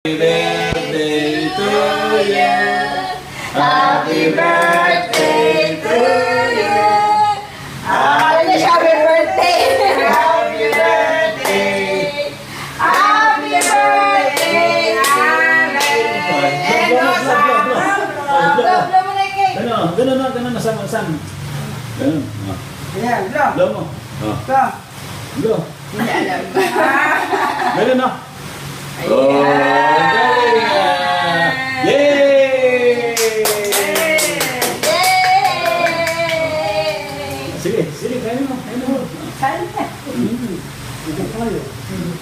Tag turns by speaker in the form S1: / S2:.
S1: birthday to you. Happy birthday to you. Happy birthday. Happy birthday. Happy birthday. Ganun na sama-sama. Ganun.
S2: Ayan, blow.
S1: Blow mo.
S2: Blow.
S1: Blow.
S2: Hindi alam.
S1: Ganun na. Oh, galing na! Yay! Sige, kain mo.
S2: Kain na. Ito tayo.